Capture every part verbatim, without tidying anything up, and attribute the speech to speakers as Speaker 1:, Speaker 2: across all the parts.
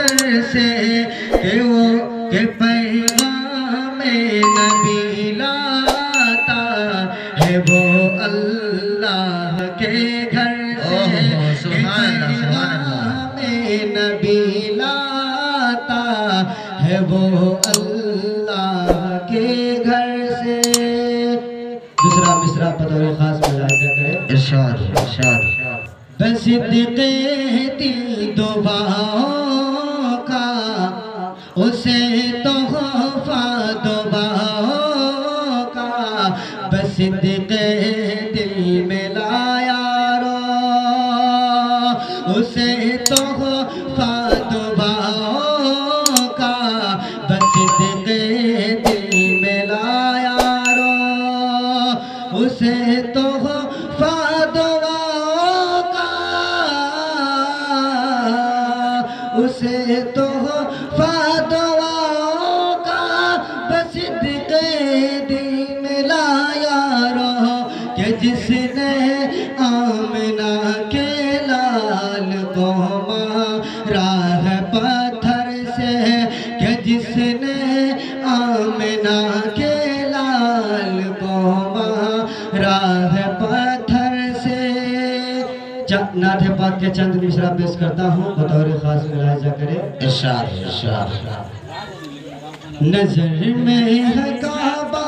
Speaker 1: گھر سے کہ وہ کہ پیغام نبی لاتا ہے وہ اللہ کے گھر سے کہ پیغام نبی لاتا ہے وہ اللہ کے گھر سے. دوسرا مصرع بطور خاص ملاحظہ کرے. ارشاد ارشاد بصدق دل دعاؤں کا اسے تحفہ دعاؤں کا بصدق دل میں لایا رو اسے تحفہ دعاؤں کا بصدق دل میں لایا رو اسے تحفہ اسے تحفہ دعاؤں کا بصدق دل میں لایا رہو کہ جس نے آمنہ کے لال کو مارا ہے پتھر سے کہ جس نے آمنہ کے لال کو مارا ہے پتھر سے. نعت پاک کے چند مصرع پیش کرتا ہوں بطور خاص ملاحظہ کرے. ارشاد ارشاد نظر میں ہے کعبہ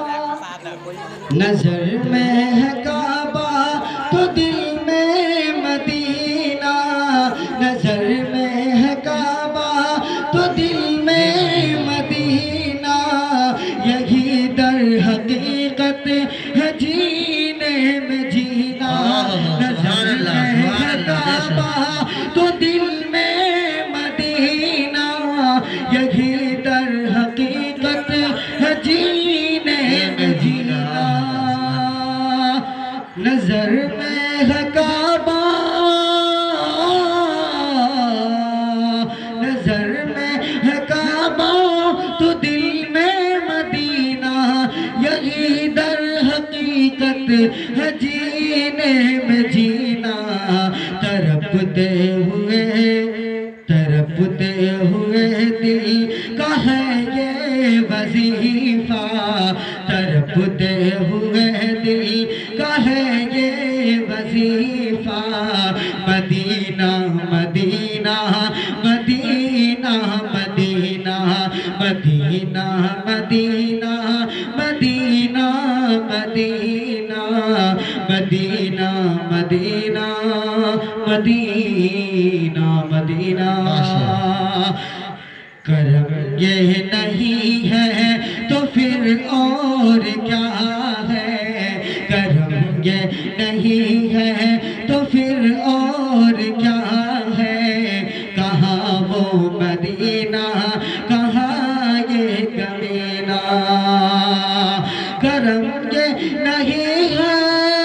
Speaker 1: نظر میں ہے کعبہ تو دل میں مدینہ نظر میں ہے کعبہ تو دل میں مدینہ یہی در حقیقت ہے جینے میں جینا. نظر میں ہے کعبہ تو دل میں مدینہ یہی در حقیقت ہے جینے میں جینا. نظر میں ہے کعبہ نظر میں ہے کعبہ تو دل میں مدینہ یہی در حقیقت ہے جینے میں جینا. تڑپتے ہوئے تڑپتے ہوئے دل کا ہے یہ وظیفہ تڑپتے ہوئے دل کا ہے یہ وظیفہ. مدینہ مدینہ مدینہ مدینہ مدینہ مدینہ مدینہ مدینہ مدینہ مدینہ مدینہ مدینہ. کرم یہ نہیں ہے تو پھر اور کیا ہے کرم یہ نہیں ہے تو پھر اور کیا ہے. کہاں وہ مدینہ کہاں یہ کمینہ کرم یہ نہیں ہے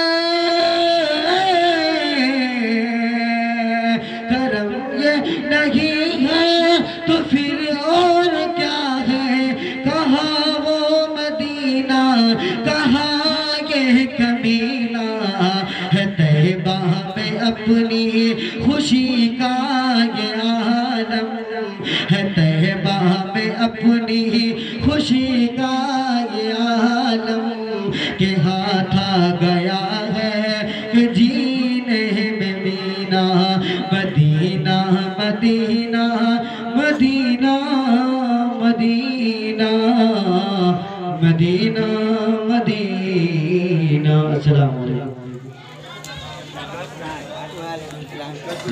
Speaker 1: کرم یہ نہیں ہے تو پھر اور کیا ہے. کہاں وہ مدینہ کہاں یہ کمینہ ہے. طیبہ میں اپنی خوشی کا یہ عالم ہے طیبہ میں اپنی خوشی کا یہ عالم کہ ہاتھ آ گیا ہے کہ جینے میں مینا. مدینہ مدینہ مدینہ مدینہ مدینہ مدینہ. السلام علیکم.